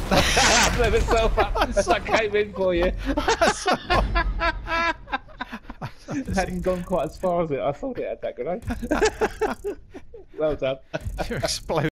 I blew myself up as I came in for you. Hadn't gone quite as far as it. I thought it had that grenade. Well done. You exploded.